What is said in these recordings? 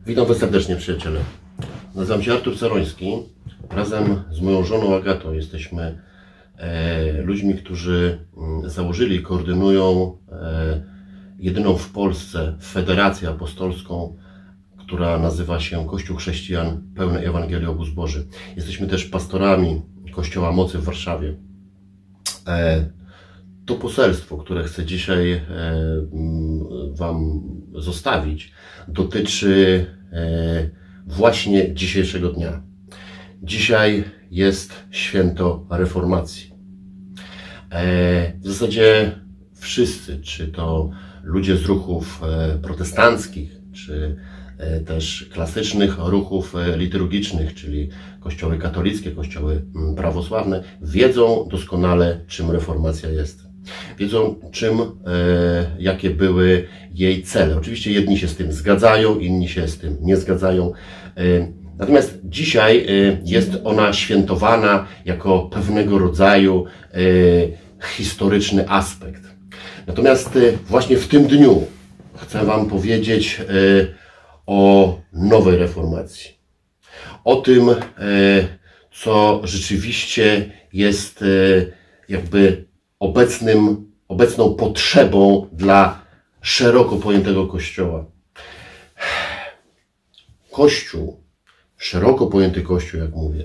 Witam Was serdecznie, przyjaciele. Nazywam się Artur Ceroński. Razem z moją żoną Agatą jesteśmy ludźmi, którzy założyli i koordynują jedyną w Polsce federację apostolską, która nazywa się Kościół Chrześcijan Pełnej Ewangelii Obóz Boży. Jesteśmy też pastorami Kościoła Mocy w Warszawie. To poselstwo, które chcę dzisiaj Wam zostawić, dotyczy właśnie dzisiejszego dnia. Dzisiaj jest święto Reformacji. W zasadzie wszyscy, czy to ludzie z ruchów protestanckich, czy też klasycznych ruchów liturgicznych, czyli kościoły katolickie, kościoły prawosławne, wiedzą doskonale, czym reformacja jest. Wiedzą, jakie były jej cele. Oczywiście jedni się z tym zgadzają, inni się z tym nie zgadzają. Natomiast dzisiaj jest ona świętowana jako pewnego rodzaju historyczny aspekt. Natomiast właśnie w tym dniu chcę Wam powiedzieć o nowej reformacji. O tym, co rzeczywiście jest jakby obecną potrzebą dla szeroko pojętego Kościoła. Kościół, szeroko pojęty Kościół, jak mówię,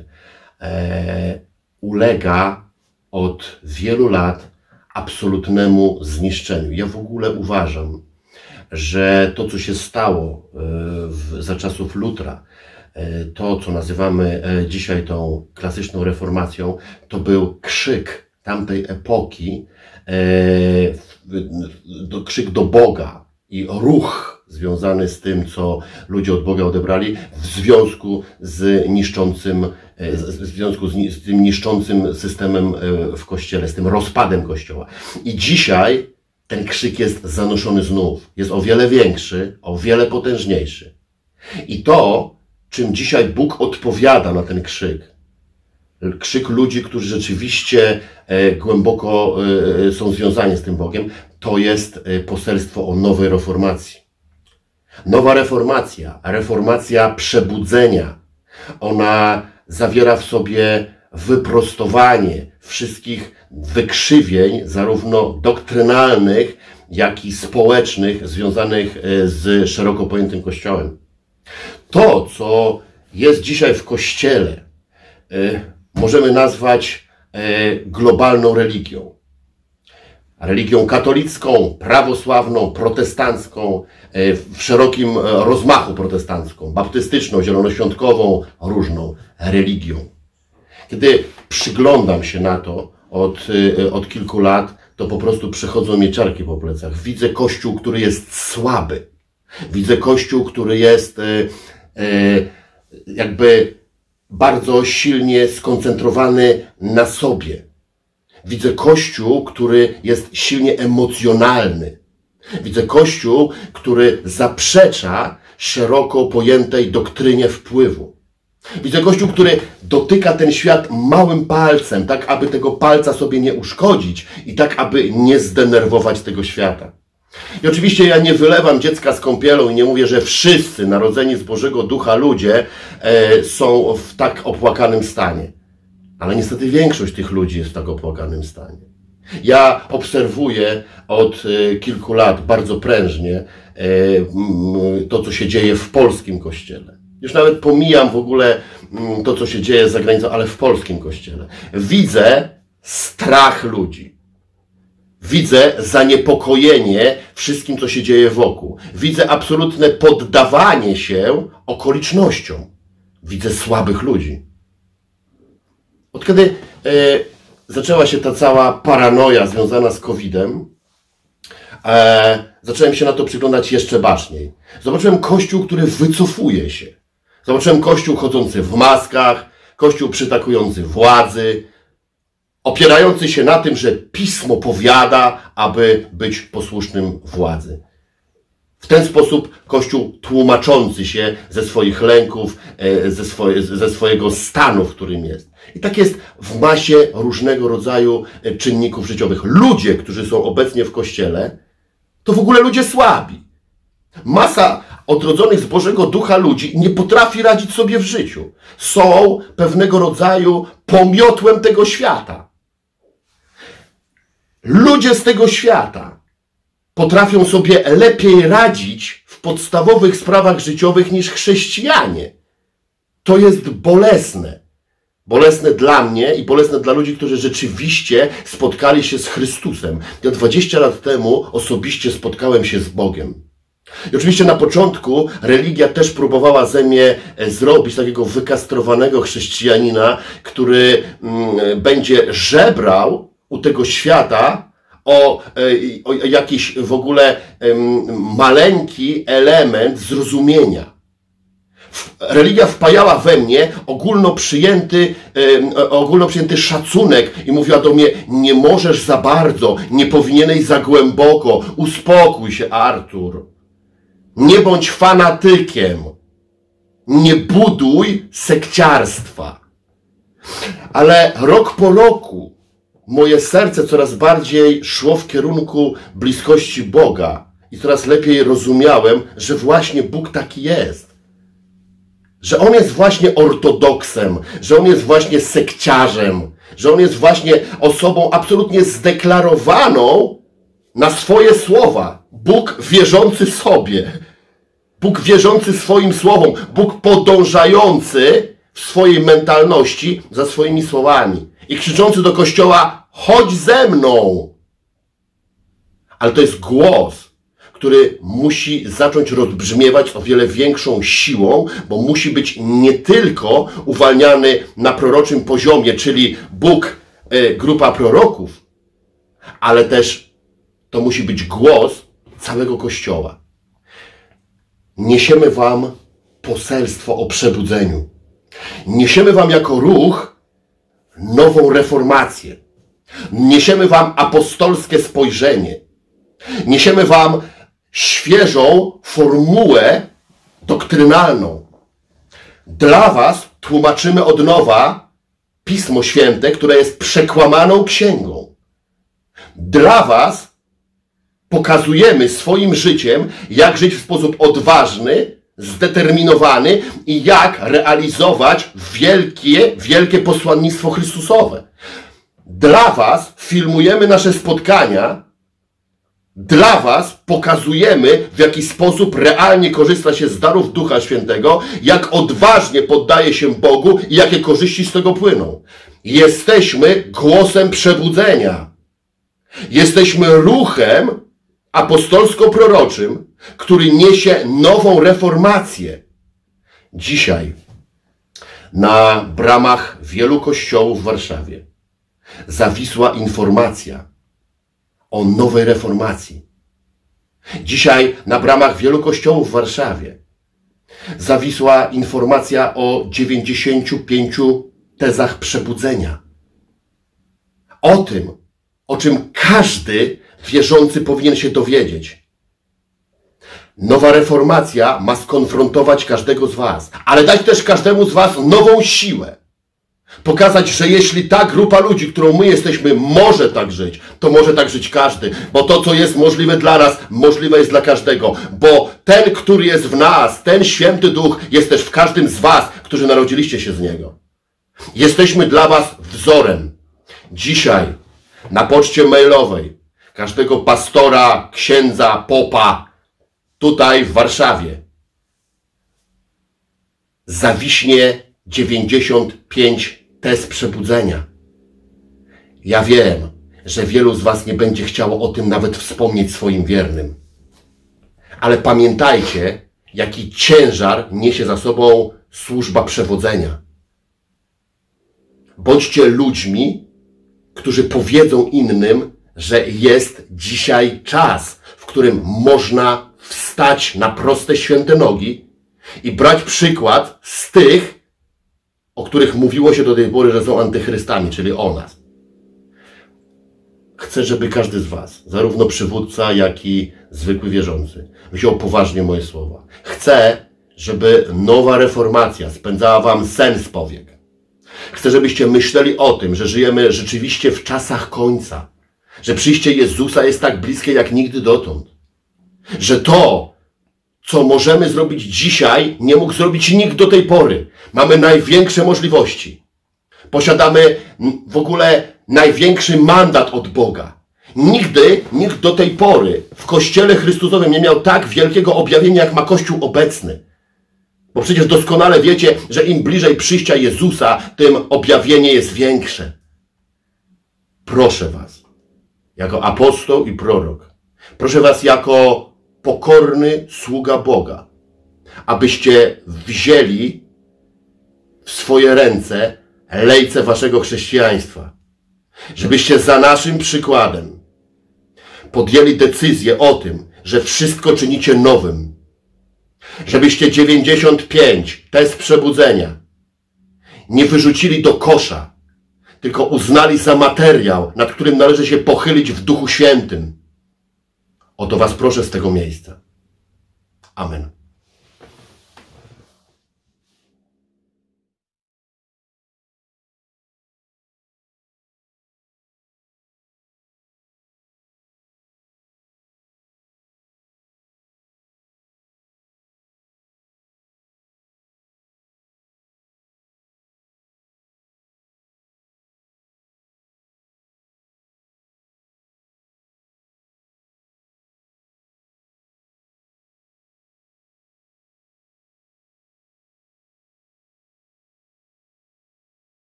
ulega od wielu lat absolutnemu zniszczeniu. Ja w ogóle uważam, że to, co się stało za czasów Lutra, to, co nazywamy dzisiaj tą klasyczną reformacją, to był krzyk tamtej epoki, krzyk do Boga i ruch związany z tym, co ludzie od Boga odebrali w związku z tym niszczącym systemem w Kościele, z tym rozpadem Kościoła. I dzisiaj ten krzyk jest zanoszony znów. Jest o wiele większy, o wiele potężniejszy. I to, czym dzisiaj Bóg odpowiada na ten krzyk, krzyk ludzi, którzy rzeczywiście głęboko są związani z tym Bogiem, to jest poselstwo o nowej reformacji. Nowa reformacja, reformacja przebudzenia, ona zawiera w sobie wyprostowanie wszystkich wykrzywień, zarówno doktrynalnych, jak i społecznych, związanych z szeroko pojętym Kościołem. To, co jest dzisiaj w Kościele, możemy nazwać globalną religią. Religią katolicką, prawosławną, protestancką, w szerokim rozmachu protestancką, baptystyczną, zielonoświątkową, różną religią. Kiedy przyglądam się na to od kilku lat, to po prostu przychodzą mi ciarki po plecach. Widzę Kościół, który jest słaby. Widzę Kościół, który jest jakby bardzo silnie skoncentrowany na sobie. Widzę Kościół, który jest silnie emocjonalny. Widzę Kościół, który zaprzecza szeroko pojętej doktrynie wpływu. Widzę Kościół, który dotyka ten świat małym palcem, tak aby tego palca sobie nie uszkodzić i tak aby nie zdenerwować tego świata. I oczywiście ja nie wylewam dziecka z kąpielą i nie mówię, że wszyscy narodzeni z Bożego Ducha ludzie są w tak opłakanym stanie. Ale niestety większość tych ludzi jest w tak opłakanym stanie. Ja obserwuję od kilku lat bardzo prężnie to, co się dzieje w polskim Kościele. Już nawet pomijam w ogóle to, co się dzieje za granicą, ale w polskim Kościele. Widzę strach ludzi. Widzę zaniepokojenie wszystkim, co się dzieje wokół. Widzę absolutne poddawanie się okolicznościom. Widzę słabych ludzi. Od kiedy zaczęła się ta cała paranoja związana z COVID-em, zacząłem się na to przyglądać jeszcze baczniej. Zobaczyłem Kościół, który wycofuje się. Zobaczyłem Kościół chodzący w maskach, Kościół przytakujący władzy, opierający się na tym, że Pismo powiada, aby być posłusznym władzy. W ten sposób Kościół tłumaczący się ze swoich lęków, ze swojego stanu, w którym jest. I tak jest w masie różnego rodzaju czynników życiowych. Ludzie, którzy są obecnie w Kościele, to w ogóle ludzie słabi. Masa odrodzonych z Bożego Ducha ludzi nie potrafi radzić sobie w życiu. Są pewnego rodzaju pomiotłem tego świata. Ludzie z tego świata potrafią sobie lepiej radzić w podstawowych sprawach życiowych niż chrześcijanie. To jest bolesne. Bolesne dla mnie i bolesne dla ludzi, którzy rzeczywiście spotkali się z Chrystusem. Ja 20 lat temu osobiście spotkałem się z Bogiem. I oczywiście na początku religia też próbowała ze mnie zrobić takiego wykastrowanego chrześcijanina, który będzie żebrał u tego świata o jakiś w ogóle maleńki element zrozumienia. Religia wpajała we mnie ogólnoprzyjęty szacunek i mówiła do mnie: nie możesz za bardzo, nie powinieneś za głęboko, uspokój się, Artur. Nie bądź fanatykiem, nie buduj sekciarstwa. Ale rok po roku moje serce coraz bardziej szło w kierunku bliskości Boga i coraz lepiej rozumiałem, że właśnie Bóg taki jest. Że On jest właśnie ortodoksem, że On jest właśnie sekciarzem, że On jest właśnie osobą absolutnie zdeklarowaną na swoje słowa. Bóg wierzący sobie, Bóg wierzący swoim słowom, Bóg podążający w swojej mentalności za swoimi słowami i krzyczący do Kościoła: chodź ze mną. Ale to jest głos, który musi zacząć rozbrzmiewać z o wiele większą siłą, bo musi być nie tylko uwalniany na proroczym poziomie, czyli Bóg, grupa proroków, ale też to musi być głos całego Kościoła. Niesiemy wam poselstwo o przebudzeniu. Niesiemy wam jako ruch nową reformację. Niesiemy wam apostolskie spojrzenie. Niesiemy wam świeżą formułę doktrynalną. Dla was tłumaczymy od nowa Pismo Święte, które jest przekłamaną księgą. Dla was pokazujemy swoim życiem, jak żyć w sposób odważny, zdeterminowany i jak realizować wielkie posłannictwo Chrystusowe. Dla was filmujemy nasze spotkania. Dla was pokazujemy, w jaki sposób realnie korzysta się z darów Ducha Świętego, jak odważnie poddaje się Bogu i jakie korzyści z tego płyną. Jesteśmy głosem przebudzenia. Jesteśmy ruchem apostolsko-proroczym, który niesie nową reformację. Dzisiaj na bramach wielu kościołów w Warszawie zawisła informacja o nowej reformacji. Dzisiaj na bramach wielu kościołów w Warszawie zawisła informacja o 95 tezach przebudzenia. O tym, o czym każdy wierzący powinien się dowiedzieć. Nowa reformacja ma skonfrontować każdego z was, ale dać też każdemu z was nową siłę. Pokazać, że jeśli ta grupa ludzi, którą my jesteśmy, może tak żyć, to może tak żyć każdy. Bo to, co jest możliwe dla nas, możliwe jest dla każdego. Bo ten, który jest w nas, ten Święty Duch jest też w każdym z was, którzy narodziliście się z Niego. Jesteśmy dla was wzorem. Dzisiaj na poczcie mailowej każdego pastora, księdza, popa tutaj w Warszawie zawiśnie 95 tez przebudzenia. Ja wiem, że wielu z was nie będzie chciało o tym nawet wspomnieć swoim wiernym. Ale pamiętajcie, jaki ciężar niesie za sobą służba przewodzenia. Bądźcie ludźmi, którzy powiedzą innym, że jest dzisiaj czas, w którym można wstać na proste, święte nogi i brać przykład z tych, o których mówiło się do tej pory, że są antychrystami, czyli o nas. Chcę, żeby każdy z was, zarówno przywódca, jak i zwykły wierzący, wziął poważnie moje słowa. Chcę, żeby nowa reformacja spędzała wam sen z powiek. Chcę, żebyście myśleli o tym, że żyjemy rzeczywiście w czasach końca, że przyjście Jezusa jest tak bliskie jak nigdy dotąd, że to, co możemy zrobić dzisiaj, nie mógł zrobić nikt do tej pory. Mamy największe możliwości. Posiadamy w ogóle największy mandat od Boga. Nigdy nikt do tej pory w Kościele Chrystusowym nie miał tak wielkiego objawienia, jak ma Kościół obecny. Bo przecież doskonale wiecie, że im bliżej przyjścia Jezusa, tym objawienie jest większe. Proszę was, jako apostoł i prorok, proszę was jako pokorny sługa Boga, abyście wzięli w swoje ręce lejce waszego chrześcijaństwa. Żebyście za naszym przykładem podjęli decyzję o tym, że wszystko czynicie nowym. Żebyście 95, test przebudzenia, nie wyrzucili do kosza, tylko uznali za materiał, nad którym należy się pochylić w Duchu Świętym. O to was proszę z tego miejsca. Amen.